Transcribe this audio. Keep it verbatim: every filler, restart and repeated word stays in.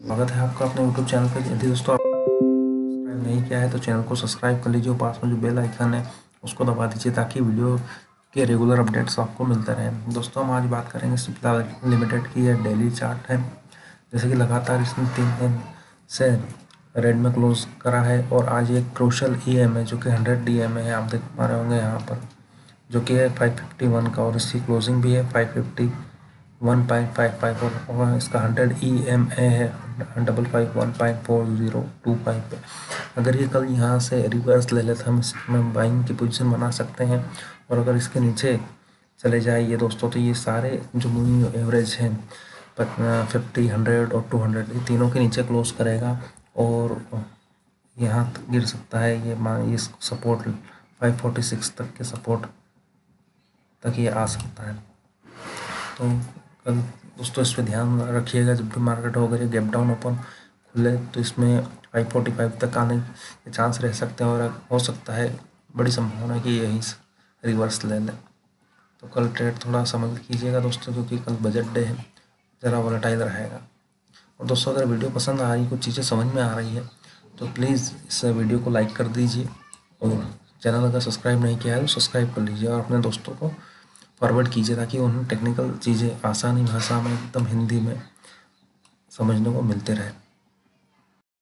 स्वागत है आपका अपने यूट्यूब चैनल पर। यदि दोस्तों आप सब्सक्राइब नहीं किया है तो चैनल को सब्सक्राइब कर लीजिए, पास में जो बेल आइकन है उसको दबा दीजिए ताकि वीडियो के रेगुलर अपडेट्स आपको मिलते रहें। दोस्तों हम आज बात करेंगे सिप्ला लिमिटेड की। यह डेली चार्ट है, जैसे कि लगातार इसने तीन दिन से रेड में क्लोज करा है और आज एक क्रूशियल ई एम ए जो कि हंड्रेड डी एम ए है, आप देख पा रहे होंगे यहाँ पर, जो कि है फाइव फिफ्टी वन का और इसकी क्लोजिंग भी है five fifty one point five five और इसका हंड्रेड ई एम ए है double five one point four zero two five पे। अगर ये कल यहाँ से रिवर्स ले लेते हम इसमें बाइंग की पोजीशन बना सकते हैं, और अगर इसके नीचे चले जाए ये दोस्तों तो ये सारे जो मूविंग एवरेज हैं फिफ्टी हंड्रेड और टू हंड्रेड ये तीनों के नीचे क्लोज करेगा और यहाँ तक गिर सकता है। ये मान ये सपोर्ट फाइव फोर्टी सिक्स तक के सपोर्ट तक ये आ सकता है। तो कल दोस्तों इस पर ध्यान रखिएगा, जब भी मार्केट हो अगर ये गैप डाउन ओपन खुले तो इसमें फाइव फोर्टी फाइव तक आने के चांस रह सकते हैं और हो सकता है बड़ी संभावना है कि यहीं रिवर्स ले लें। तो कल ट्रेड थोड़ा समझ कीजिएगा दोस्तों, क्योंकि कल बजट डे है, ज़रा वोलेटाइल रहेगा। और दोस्तों अगर वीडियो पसंद आ रही, कुछ चीज़ें समझ में आ रही है तो प्लीज़ इस वीडियो को लाइक कर दीजिए और चैनल अगर सब्सक्राइब नहीं किया है तो सब्सक्राइब कर लीजिए और अपने दोस्तों को फॉरवर्ड कीजिए ताकि उन्हें टेक्निकल चीज़ें आसानी भाषा में एकदम हिंदी में समझने को मिलते रहे।